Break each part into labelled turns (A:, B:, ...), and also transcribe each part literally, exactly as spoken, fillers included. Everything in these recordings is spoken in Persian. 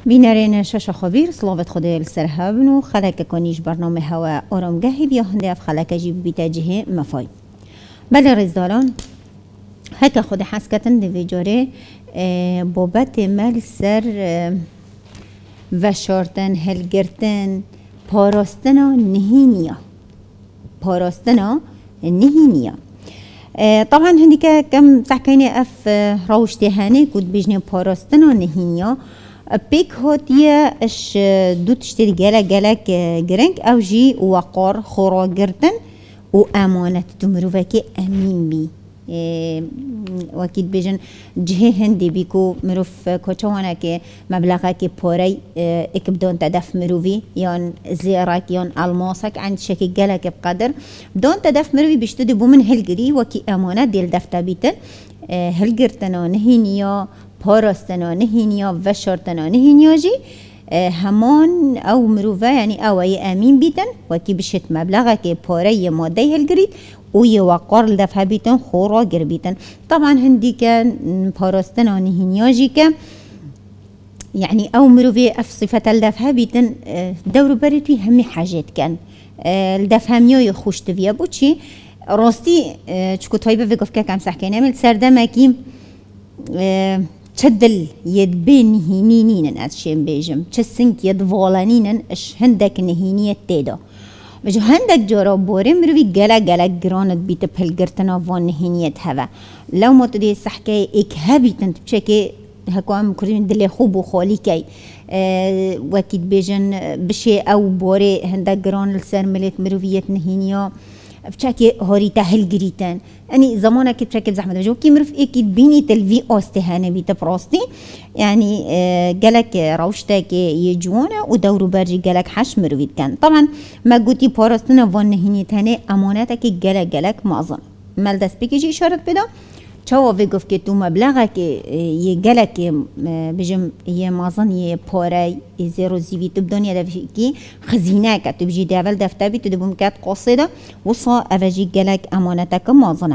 A: بینرین شش خبیر صلوات خدای السرها بنو خلک کنیش برنامه هوا آرامگاهی بیا هنده اف خلک جیب بیت جهه مفای بله رزداران هک خود حس کتن دوی جاره بابت مل سر وشارتن هلگرتن پاراستنا نهینیا پاراستنا نهینیا طبعا هندي كم تحكيني اف روشتي هاني كنت بيجني باراستنا نهينيا بيك هوتيا اش دو تشتري جالا جالا جرينك او جي وقار خورا جرتن وامانة تمروفاكي امين بي واكيد بيجن جهه هندي بيكو مروف كوچوانا كي مبلغا كي بوري اك بدون تدف مروفي يون زيراك يون الماسك عند شكي جالك بقدر بدون تدف مروفي بيشتدي بو من هلجري وكي امانات ديال دفتا بيتن هلجرتنا نهينيا باراستنا نهينيا وشارتنا نهينيا جي همان او مروفا يعني او اي امين بيتن وكي بشت مبلغا كي بوري مادي هلجريت وی وقار لدفع بیتن خورا گر بیتن طبعا هندی که پاراستن آن هنیاجی که يعني او مروفي اف صفة الدفع بیتن دورو بريتوي همي حاجات كان الدفع ميوي خوش تفيا بوچي راستي چكو طيبه في قفكا كام صح كان عمل سردمكي تشدل يد بين هينينين اتشين بيجم تشسنك يد فولانين اش هندك نهينية تيدا بجو هندك جورا بوري مروي جلا جلا جراند بيت بهالجرتنا فون نهينيت هوا لو ما تدي صحكي اك هبيتن تبشكي هكوام كريم دلي خوب وخالي كي أه وكيد بيجن بشي او بوري هندك جران السر ملت مرويت نهينيا بشكي هوريتا هالجريتن اني زمانك بشكل زحمه جو كي مرف اكيد بيني تلفي استهانه بيت براستي يعني أه جالك روشتك يجونا ودورو برجي جالك حش مرويت كان طبعا ما قلتي باراستنا فون نهينيت هني اماناتك جالك جالك معظم مال دست بيجي اشاره بدا چاو ویگفت که تو مبلغه که یه گله که بجم یه مازن یه پاره زیرو زیوی تو بدونی دفعی که خزینه که تو بجی داول دفتر بی تو دبوم کات قصیده وصا اوجی گله امانته که مازنه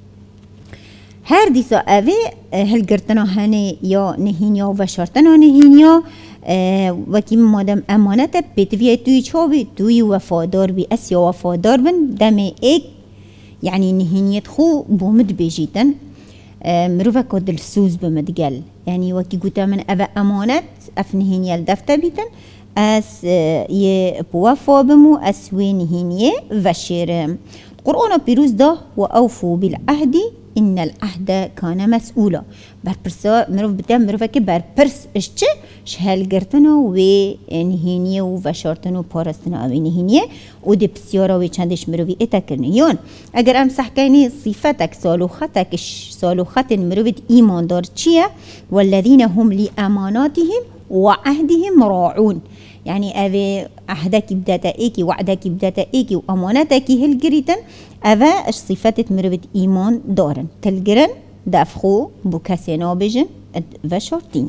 A: هر دیسا اوه هلگرتنا هنه یا نهینیا و شرطنا نهینیا وکی مادم امانته بتویه توی چاوی توی وفادار بی اسیا وفادار بن دم ایک يعني نهينيت خو بومد بيجيتن مروفا كود السوز بمدقل يعني وكي قوتا من أبا أمانات أف نهينيا الدفتا بيتن أس يه بوافا بمو أس وي نهينيا وشير القرآن بيروز ده وأوفوا بالعهد إن العهد كان مسؤولا بربرسا مروف بتا مروفا كي بربرس اشتش شهال قرتنا و نهينيا وفشارتنا وبارستنا أو نهينيا ودي بسيارة ويشاندش مروفي اتاكرنيون اگر ام صحكيني صفتك صالوختك صالوخت مروفت ايمان دار چيه والذين هم لأماناتهم وعهدهم راعون يعني اوه عهدك بداتا ايكي وعدك بداتا ايكي وامانتك هلقريتن اوه اش صفتت مروفت ايمان دارن تلقرن دافخو بوكاسينا بيجن وشارتين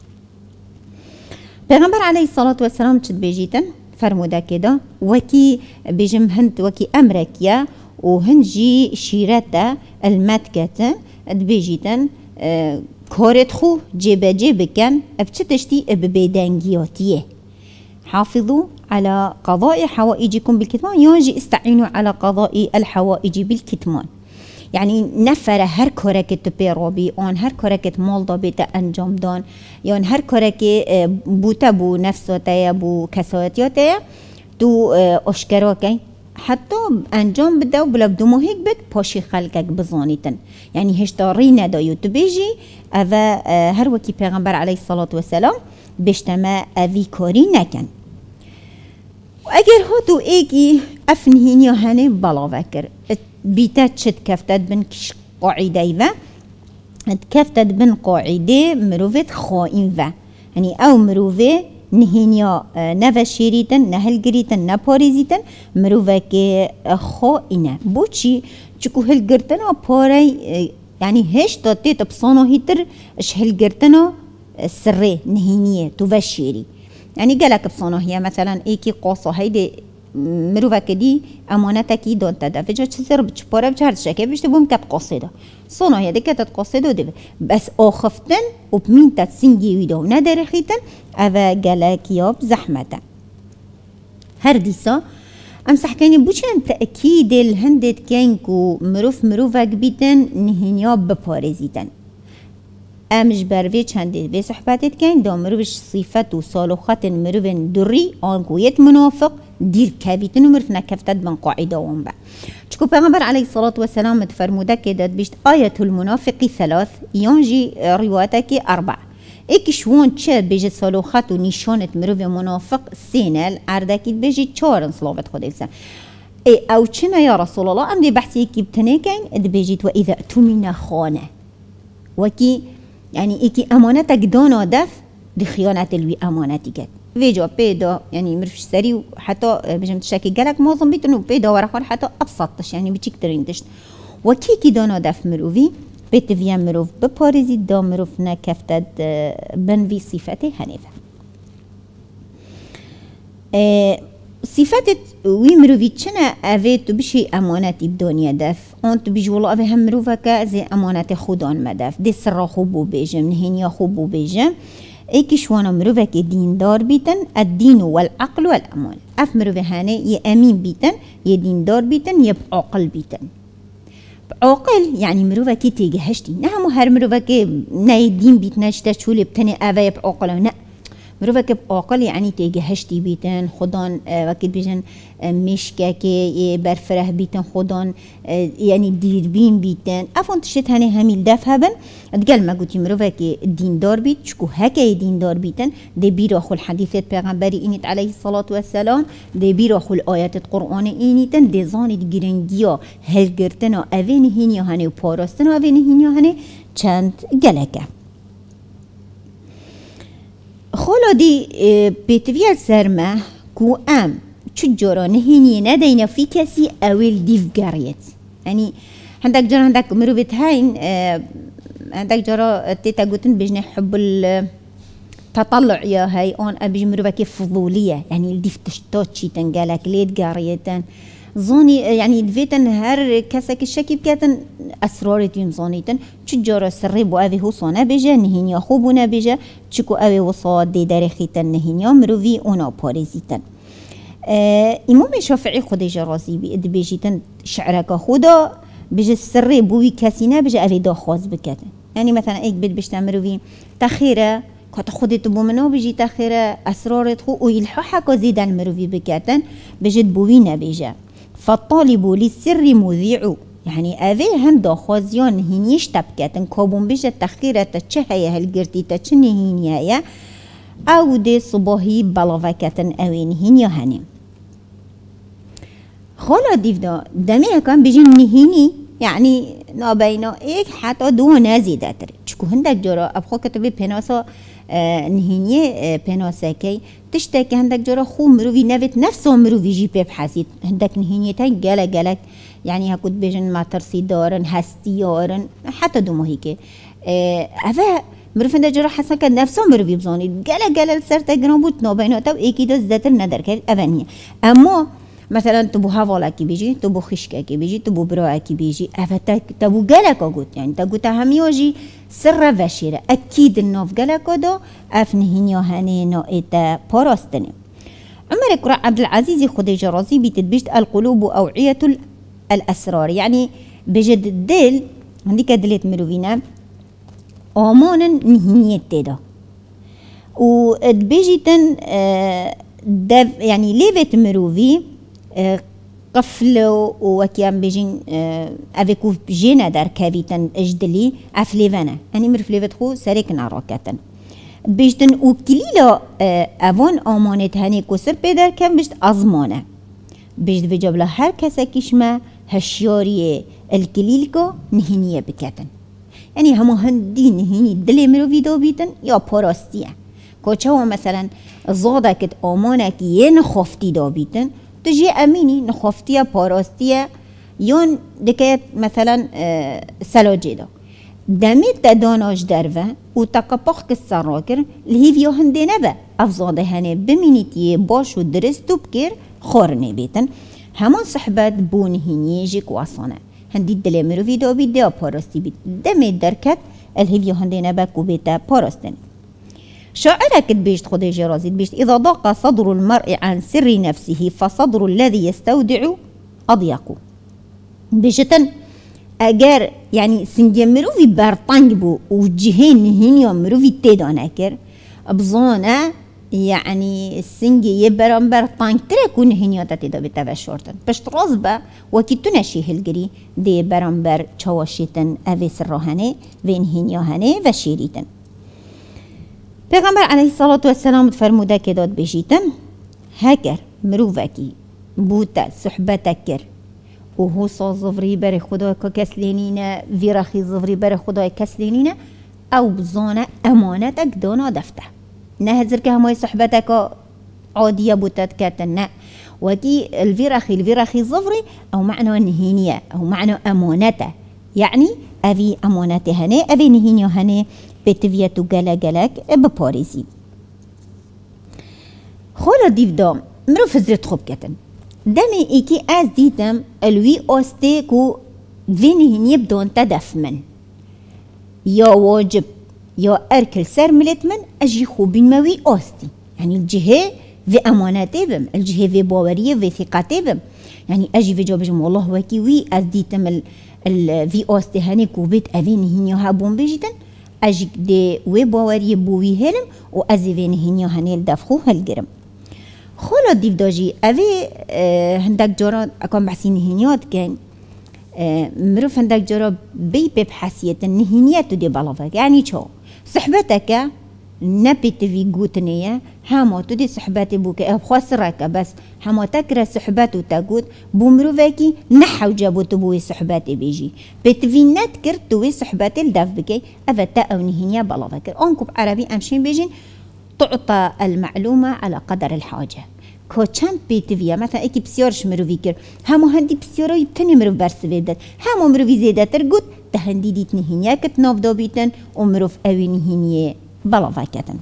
A: پیغمبر علیه الصلاة والسلام چد بیجیتن فرموده كده وكي بيجم هند وكي أمريكيا وهنجي شيرتا المتكة بيجيتن اه كورت خو جيبا جيبا كان ابتشتشتي ببيدانجياتيه حافظوا على قضاء حوائجكم بالكتمان يجي استعينوا على قضاء الحوائج بالكتمان يعني نفر هر كورك تبيروبي اون هر كورك مالدا بيتا انجام دان يعني هر كورك بوتا بو نفسه تايا بو كسواتيا تايا تو اشكراكي حتى انجام بده وبلا بدو مو هيك بد باشي خلقك بزانيتن يعني هشتاري ندايو تبيجي اذا هر وكي پیغمبر عليه الصلاة والسلام بيشتما اوي كوري نكن واگر هاتو ايكي افنهين يا هني بلا فكر بيتات شد كفتت بن كش قاعدة و كفتت بن قاعدة مروفت خائن و يعني او مروفة نهينيا نفشيريتن نهلگريتن نپاريزيتن مروفة كي خائنة بوچي چكو هلگرتنا پاري يعني هش تاتي تبصانو هيتر اش هلگرتنا سري نهينية توفشيري يعني قالك بصانو هي مثلا ايكي قاصة هيدي مروفه کدی امانت کی دان تدا فجا چه سر بچ پاره بچرد شکه بشته بوم کت قصیده صنع یه دکت قصیده ده بس آخفتن و بمین تد سنگی ویدو نداره خیتن اوه گلکیاب زحمته هر دیسا ام سحكاني بوشن تأكيد الهندت كان كو مروف مروفك بيتن نهنيا ببارزيتن امش بروي چند في صحباتت كان دا مروفش صفات و صالوخات مروفن دري آنكو يت منافق دير كابيتن و مروف نكفتت من قاعدة وانبع چكو پیغمبر عليه الصلاة والسلام تفرموده كدت بيشت آية المنافق ثلاث ينجي رواياتك أربع ایک شوان چه بیجه صالوخات و نشانت مروف منافق سینل عردکید بیجه چهار انصلابت خود ایلسن ای او چنه یا رسول الله ام دی بحثی ایکی بتنه کن اد بیجید و اذا اتمنه خانه وکی یعنی ایکی امانتک دانا دف دی خیانت الوی امانتی کد ویجا پیدا یعنی مروفش سری و حتی بیجم تشاکی گلک مازم بیتن و پیدا ورخوان حتی ابسطش یعنی بچیک ترین دشت وکی کی دانا دف مروفی بيت فيا مروف بباريزي دا مروف نكفتد بن في صفته هنفه اه صفات وي مروفي چنا اوه تو بشي امانتي بدانيا دف انت بيجي والله اوه هم مروفك زي امانت خودان مدف دي سر خوبو بيجم نهينيا خوبو بيجم ايكي شوانا مروفك دين دار بيتن الدين والعقل والامان اف مروفي هاني يه امين بيتن يه دين دار بيتن يه بعقل بيتن عقل يعني مروفة كي تيجهشتي نعم هر مروفة كي نايدين بيت نشتا شولي بتني أبا بعقل نا مروفة كي بعقل يعني تيجهشتي بيتن خدان وقت بيجن مشكا كي برفره بيتن خدان يعني ديربين بيتن أفون تشت هني هميل دف هبن تقال ما قلتي مروفة كي دين دار بيت شكو هكا دين دار بيتن دي بيراخو الحديثات پیغمبري إنت عليه الصلاة والسلام دي بيراخو الآيات القرآن إنتن دي زانت گرنگيا هلگرتنا اوين هينيا هني و پاراستنا اوين هينيا هني چند گلکه خالا دی پیتویل سرمه کو ام چجورا نهینی ندینا في کسی اول دیف گریت یعنی هندک جرا هندک مروبت هاين هندك جرا تيتا قوتن بيجني حب التطلع يا هاي اون ابيج مروبا كيف فضولية يعني الديف تشتوتشي تنقالك ليت قاريتن زوني يعني دفيتن هر كسك الشكي بكاتن اسرارتين زونيتن تجارة سريبو اوي هو صانا بيجا نهينيا خوبونا بيجا تشكو اوي وصاد دي دارخيتن نهينيا مروفي اونا باريزيتن آه امام شافعي خودي جرازي بي اد بيجيتن شعرك خودا بيجا السريبو بي كاسينا بيجا اوي دا خواز بكاتن يعني مثلا ايك بيت بيشتا مروفي تخيرة كات خودي تبو منو بيجي تخيرة اسرارت خو ويلحو حكا زيدا المروفي بكاتن بيجد بوينا بيجا فالطالب للسر مذيع يعني اوه هم دا خوازيان هينيش تبكاتن كابون بيجا تخيرة تچهيا هالگرتي تچنه هينيا او دي صباحي بلاوكاتن اوين هينيا هني خالا ديف دا دميها كان بيجي نهيني يعني نابينا ايك حتى دو نازيده تر چكو هندك جرا ابخو كتبي بناسا اه نهينيه اه بناسا كي تشتكي هندك جرا خو مروفي نفت نفسه مروفي جي بحسيت هندك نهينيه تاي جالا جالك يعني هكود بيجن ما ترسي دارن هستي يارن حتى دو مهيكي اه افا مروف هندك جرا حسن كد نفسه مروفي بزاني جالا جالا سرتا جرا بوت نابينا تو ايكي دو زدتر ندر كد افانيه اما مثلا تبو هوالا کی بیجی تبو خشکا کی بیجی تبو برا کی بیجی افتا تبو گلکا گوت يعني تقول هميوجي سر وشيره اكيد النوف گلکا دو افنهينيا هني نائتا باراستني عمر كرا عبد العزيز خدي جرازي بتدبشت القلوب اوعية الاسرار يعني بجد الدل عندك دلت مروفينا امانا نهينية تدا و بيجيتن دف يعني ليفت مروفي قفلو وكيام بيجين افيكو جينا دار كافيتن اجدلي افليفانا اني مرفليفت خو سريكنا راكتن بيجتن وكليلا افون امانت هني كسر بيدر كم بيجت ازمانه بيجت بجابلا هر كسا كيشما هشياري الكليلكو نهينيه بكتن يعني همو هندي نهيني دلي مروفي دو بيتن يا باراستيه كوچاو مثلا زادكت امانك ين خفتي دا بيتن تجي اميني نخفتيه باراستيه يون دكيت مثلا سلاجي دا دميت تداناش درفه و تقبخ السراكر الهيفيو هندي نبا افزاده هني بمينيتي باش و درست و بكير خورني بيتن همان صحبت بون هنيجك وصنا هندي دل مروفي دو بيت دو باروستي بيت دمي دركت الهيفيو هندينا باكو بيتا باروستن شاعرك بيشت خدي جرازي بيشت إذا ضاق صدر المرء عن سر نفسه فصدر الذي يستودع أضيق بيشتن اگر يعني سنجي مروفي بارطانج بو وجهين هنيو مروفي تيدانا كر بزونا يعني السنجي يبرم بارطانج تركون هنيو تتيدا بتابع شورتن بشت رزبا وكي تنشي هلگري دي برم بر چواشيتن اوي سروهاني وين هنيو هاني وشيريتن پیغمبر عليه الصلاة والسلام فرمودا که داد بجیتن هکر مروفکی بوتا صحبتا کر و هو سا زفری بر خدای که کس لینینه ویرخی زفری بر خدای کس لینینه او بزانه امانتک دانا دفته نه هزر که همای صحبتک عادیه بوتت کتن نه وكي الفيرخي الفيرخي زفري او معنى نهينية او معنى امانته يعني اوي امانته هني اوي نهينية هني بتويتو جلا جلاك بباريزي خولا ديف دام مرو فزرت خوب كتن دمي ايكي از ديتم الوي اوستي كو فيني هني بدون تدف من يا واجب يا اركل سر ملت من اجي خوبين موي اوستي يعني الجهة في اماناتي بم الجهة في باورية في ثقتي بم يعني اجي في جوابجم والله وكي وي از ديتم ال ال في اوستي هني كو بيت اويني هني هابون بيجيتن اجي دي وي باورية بوي هلم و ازي فيني هني هني الدفخو هالجرم خولا ديف داجي اوي اه هندك جارا اكام بحسين هنيات كان اه مروف هندك جارا بي ببحسية النهينيات دي بلافك يعني شو صحبتك نبيت في قوتنية هما تدي صحباتي بوك بخسرك بس هما تكره صحبات وتقول بمروفكي نحو جابو تبوي صحباتي بيجي بتفي نتكر توي صحباتي الدف بكي افتا او نهينيا بلافك انكب عربي امشين بيجين تعطى المعلومة على قدر الحاجة كو چند بيتفيا مثلا اكي بسيارش مروفي كر همو هندي بسيارو يبتني مروف برس بيدت همو مروفي زيادة ترقود تهندي ديت نهينيا كتناف دابيتن ومروف اوي نهينيا بلافاكتن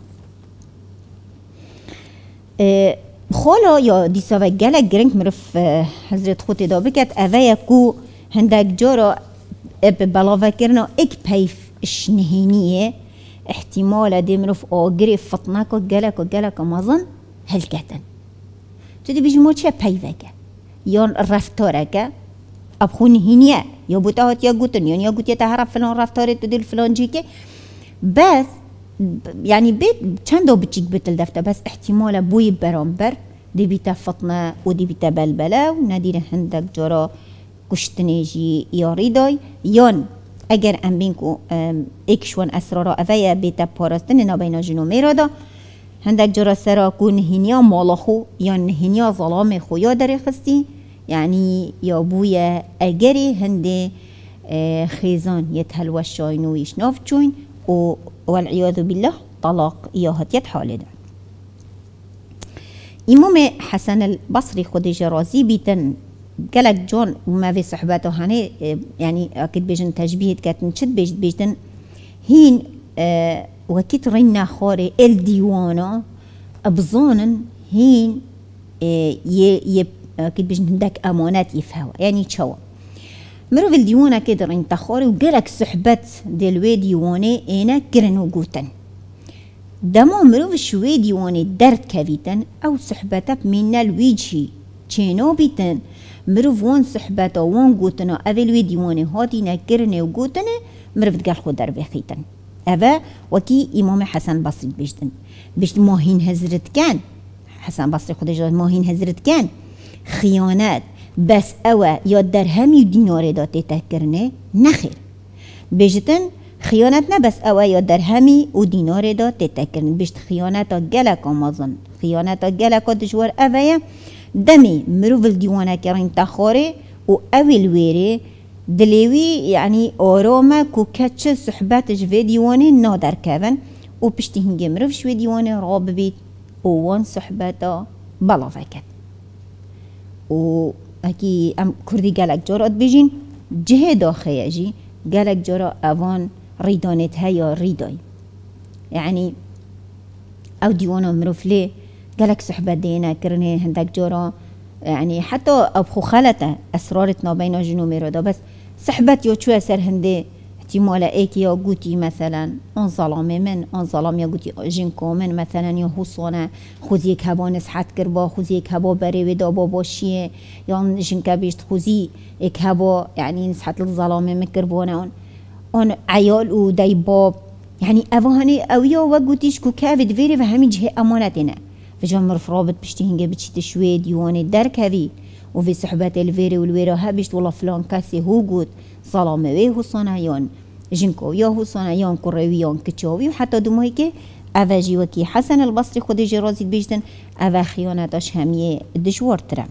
A: اه خولا يا ديساوه گلک گرنگ مروف حضرت خوتي دا بكت اوه كو هندك جارا بلافا كرنا اك بيف اش نهينية احتمال دي مروف آگري فطناكو گلك و گلك مازن هل كتن تدي بيجمو چه بيفاكا يان رفتاركا ابخو نهينية يا بوتاهات يا قوتن يان يا قوت يتهرب فلان رفتاري تدي الفلان جيكي بس يعني بيت چندو بتشيك بتل دفته بس احتمال بوي برامبر دي بيتا فطنة ودي بيتا بلبلة ونادير هندك جرا كشتنيجي يا ريداي يان اگر ام بينكو اكشوان اسرارا اويا بيتا پارستن نابينا جنو ميرادا هندك جرا سرا كو نهينيا مالاخو يا نهينيا ظلام خو يا داري خستي يعني يا بويا اگري هندي خيزان يتهلوش شاينو يشناف چوين و والعياذ بالله طلاق إياهت يتحالد إمام حسن البصري خدي جرازي بيتن قالك جون وما في صحباته هاني يعني أكيد بيجن تشبيهت كاتن شد بيجت بيجتن هين اه وكيت رينا خوري الديوانا أبظانا هين اه ي أكيد بيجن هندك أمانات يفهوا يعني تشوا مروف الديوانة كده رين تخاري وقالك صحبت دلوي ديواني اينا كرنو قوتن دما مروف شوي ديواني درد كفيتن او صحبتك من الويجي چينو بيتن مروف وان صحبتا وان قوتنا اولوي ديواني هاتي نكرنو قوتن مروف تقال خود در بخيتن اوه وكي امام حسن بصري بيجتن بيجت ماهين هزرت كان حسن بصري خود جاد ماهين هزرت كان خيانات بس اوه یا درهمی و دینار داته تکرنه نخیر بجتن خیانت نه بس اوه یا درهمی و دینار داته تکرنه بجت خیانت ها گلک آمازن خیانت ها گلک ها دجوار اوه دمی مروف الدیوانه کرین تخاره و اوی الویره دلیوی یعنی آرامه که کچه صحبتش و دیوانه نادر کون و پشتی هنگه مروف شوی دیوانه راب بید و وان صحبتا بلا فکت و اکی ام کردی گلک جارات بجین جه داخل جی گلک جارا اوان ریدانت هیا ریدای یعنی او دیوانا مروف لی گلک صحبت دینا کرنه هندک جارا يعني حتى ابخو خلته اسرارتنا بين جنو ميرادا بس صحبت يو شو سر هندي احتمال ايك يا قوتي مثلا ان ظلامي من ان ظلام يا قوتي جنكو من مثلا يا حصانه خوزي كبا نصحت كربا خوزي كبا بري ودا باباشيه یا جنكا بيشت خوزي كبا يعني نصحت الظلام من كربونه اون عيال و دايباب يعني اوهاني اويا وقوتيش كو كافد فيري فهمي جهه امانتنا فجام رفرابط بشتي هنگه بچي تشوي ديواني درك هذي وفي صحبات الفيري والويرا هبشت والله فلان كاسي هو قوت ظلامه وي حصانه يان جنكو يا حصانه يان كروي يان كچاوي وحتى دومه که اوجي وكي حسن البصري خود جرازي بيجتن او خيانتاش هميه دشوار ترى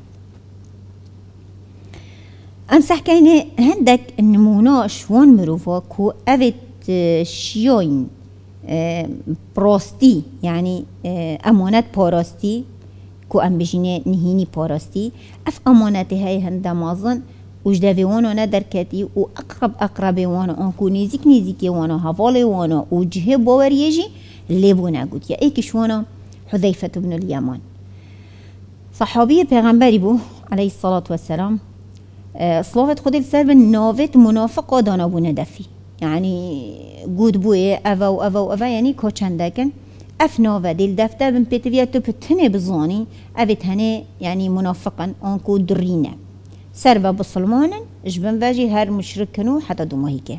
A: امسح كاينه هندك النمونه شوان مروفا كو اوت شيوين براستي يعني امانت باراستي كو ام بجينه نهيني باراستي اف امانتي هاي هندا مازن وجدوي وانا ندركتي واقرب اقرب وانا انكو نيزيك نيزيكي وانا هفالي وانا وجهه باور يجي ليبونا قلت يا ايكش وانا حذيفة بن اليمان صحابي پیغمبری بو عليه الصلاة والسلام صلوات خود السر ناوت منافق دانا بو ندفي يعني قود بوي أفا و أفا و أفا يعني كوچندكن اف ناوه دل دفته بن بيتويا تو بتنه بزاني اوت هنه يعني منافقا انكو درينه سربا بسلمان جبن باجي هر مشركنو حتى دوماهيكي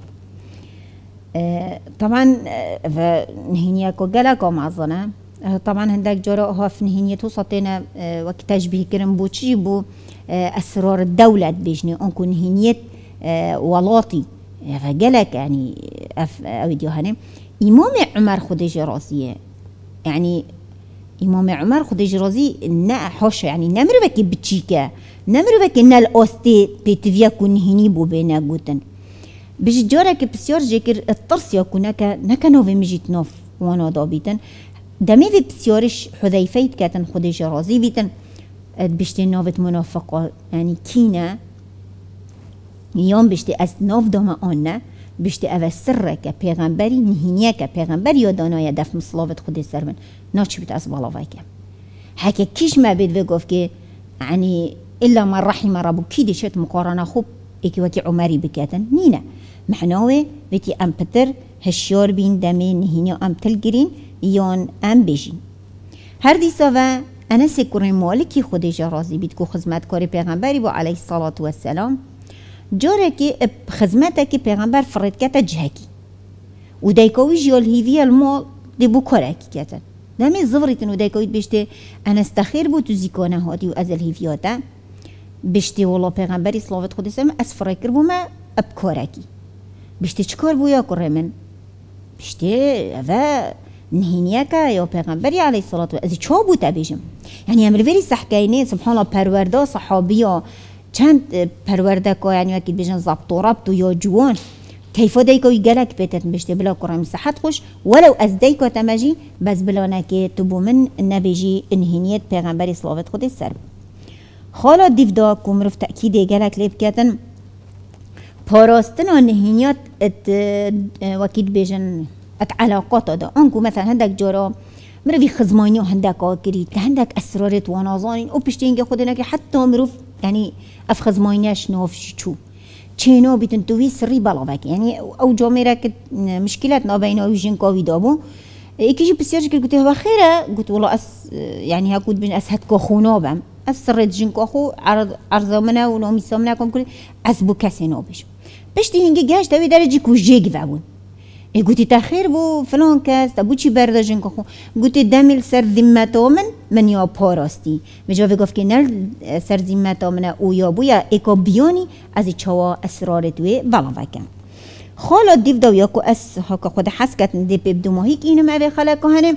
A: اه طبعا اه نهينياكو غلاكو معظنا اه طبعا هندك جرا هاف نهينيتو سطينا اه وقت تشبيه كرم بو چي بو اه اسرار الدولة بيجني انكو نهينيت اه ولاطي فجلك يعني اف اويديو هنه امام عمر خود جراسيه يعني امام عمر خود جرازي نا حوش يعني نمر بك بتشيكا نمر بك نال اوستي بيتفيا كون هني بو بينا غوتن بيج جورك بسيور جيكر الطرس يكونك نكا نوف مجيت نوف وانا دابيتن دمي في بسيورش حذيفيت كاتن خود جرازي بيتن بيشتي نوفت منافقه يعني كينا يوم بيشتي اس نوف دوما انا بيشتي اوا سر که پیغمبری نهینیه که پیغمبر یادانای دف مصلاوت خودی سرمن ناچ بیت از بالا وای که حکه کیش ما بید وگفت که يعني الا من رحم ربو كيدي شت مقارنه خوب ايكي وكي عمري بكاتن نينا معناوي بيتي ام بتر هشيار بين دمي نهيني ام تلقرين يون ام بيجين هر دي سوا انا سيكوري مالكي خودي جرازي بيتكو خدمت كاري پیغمبري بو عليه الصلاة والسلام جاركي بخدمتك پیغمبر فرد كتا جهكي ودايكوي جيال هيفيا المال دي بو كاركي كاتن دمي زفرتن ودايكوي بيشتي انا استخير بو تزيكونا هاتي و ازل هيفياتا بيشتي والله پیغمبري صلاة خودي سلام اسفري كربو ما ابكاركي بيشتي چكار بو يا كرمن بيشتي افا نهينيكا يا پیغمبري عليه الصلاة والسلام ازي چا بو تبيجم يعني امر فيري صحكاينه سبحان الله پرورده صحابيا چند پرورده که يعني اكيد بيجن ضبط وربط يا جوان كيف دايكو يقلك بيتت بيشتي بلا كرم صحت خوش ولو از دايكو تماجي بس بلا نكي تبو من نبيجي انهينيت پیغمبري صلاة خودي سر خالا ديف دا كمرف تأكيد يقلك ليب كاتن پاراستن و نهينيات ات وكيد بيجن ات علاقات دا انكو مثلا هندك جارا مروفي خزماني و هندك آكريد که هندك اسرارت وانازانين او پشتينگه خودنكي حتى مروف يعني اف خزمانياش نوف شو چينو بيتن توي سري بلاوك يعني او جاميرا كت مشكلات ما بينه وجين كوفيد ابو ايكيجي بسيرج قلت هو خيره قلت والله اس يعني هاكود بين اسهد كوخونا بم اسرت جين كوخو عرض عرض منا ونومي سامنا كم كل اسبو كاسينو بش بشتي هنجي جاش تبي درجه كوجيك فابون اي قلت تاخير بو فلان كاس تبو چي برده جين كوخو قلت دمل سر ذمته من من يا باراستي مجاوي گفت که نل سر ذمته من او یا بويا ايكو بيوني از چوا اسرارتوي بلاوكم خالا ديف دو ياكو اس هكا خود حسكت دي بيبدو ماهيك إنه ما بيخلقو هنم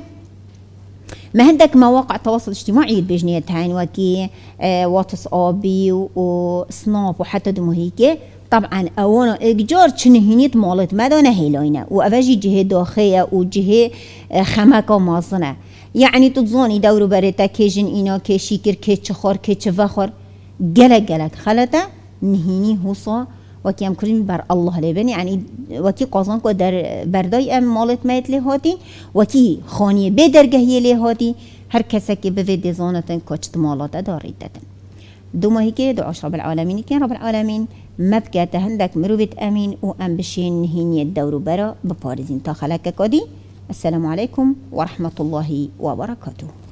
A: ما هندك مواقع تواصل اجتماعي بجنية تاين وكي اه واتس آبي وسناب وحتى دو ماهيك طبعا اوانا اجار چنهينيت مالت مدانا هيلاينا وافاجي جهة داخية وجهة خمكا ماصنة يعني تظاني دورو بريتا كيجن اينا كي شيكر كي چخار كي چفخار گلك گلك خلطة نهيني حوصا وكي ام كريم بر الله لبن يعني وكي قازان كو در برداي ام مالت ميت لهاتي وكي خانية بدرگهي لهاتي هر کسا که به دزانتن کچت مالات داریدتن دوما هيك دعوش رب العالمين كان رب العالمين ما بكات هندك مروفت أمين وأم بشين هيني الدور برا ببارزين تا خلق كودي. السلام عليكم ورحمة الله وبركاته.